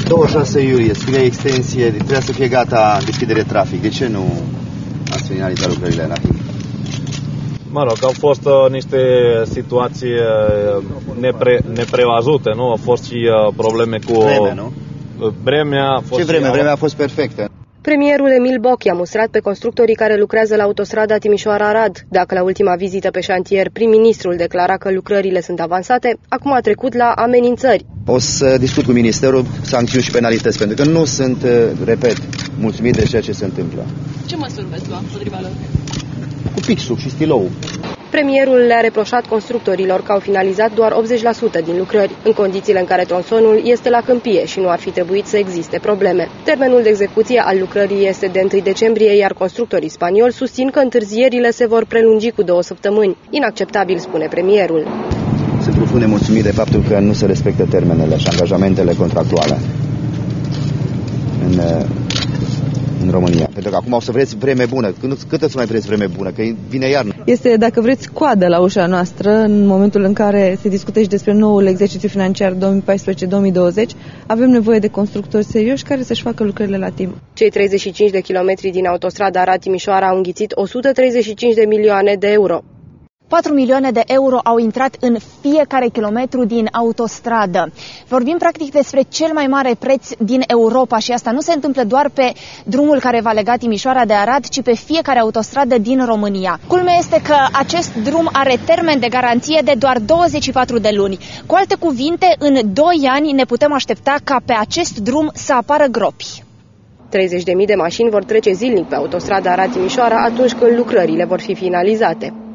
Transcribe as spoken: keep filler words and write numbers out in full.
douăzeci și șase iulie, scrie extensie, trebuia să fie gata deschidere trafic. De ce nu ați finalizat lucrările la timp? Mă rog, au fost uh, niște situații uh, nepre, neprevăzute, nu? Au fost și uh, probleme cu... Vreme, nu? Vremea a fost Ce vreme? și... Vremea a fost perfectă. Premierul Emil Boc i-a mustrat pe constructorii care lucrează la autostrada Timișoara-Arad. Dacă la ultima vizită pe șantier prim-ministrul declara că lucrările sunt avansate, acum a trecut la amenințări. O să discut cu ministerul sancțiuni și penalități, pentru că nu sunt, repet, mulțumit de ceea ce se întâmplă. Ce măsuri veți lua împotriva lor? Cu pixul și stilou. Premierul le-a reproșat constructorilor că au finalizat doar optzeci la sută din lucrări, în condițiile în care tronsonul este la câmpie și nu ar fi trebuit să existe probleme. Termenul de execuție al lucrării este de întâi decembrie, iar constructorii spanioli susțin că întârzierile se vor prelungi cu două săptămâni. Inacceptabil, spune premierul. Sunt profund nemulțumit de faptul că nu se respectă termenele și angajamentele contractuale în, în România. Pentru că acum o să vreți vreme bună. Cât o să mai vreți vreme bună? Că vine iarnă. Este, dacă vreți, coadă la ușa noastră în momentul în care se discută și despre noul exercițiu financiar două mii paisprezece două mii douăzeci. Avem nevoie de constructori serioși care să-și facă lucrările la timp. Cei treizeci și cinci de kilometri din autostrada Arad-Timișoara au înghițit o sută treizeci și cinci de milioane de euro. patru milioane de euro au intrat în fiecare kilometru din autostradă. Vorbim practic despre cel mai mare preț din Europa și asta nu se întâmplă doar pe drumul care va lega Timișoara de Arad, ci pe fiecare autostradă din România. Culmea este că acest drum are termen de garanție de doar douăzeci și patru de luni. Cu alte cuvinte, în doi ani ne putem aștepta ca pe acest drum să apară gropi. treizeci de mii de mașini vor trece zilnic pe autostrada Arad-Timișoara atunci când lucrările vor fi finalizate.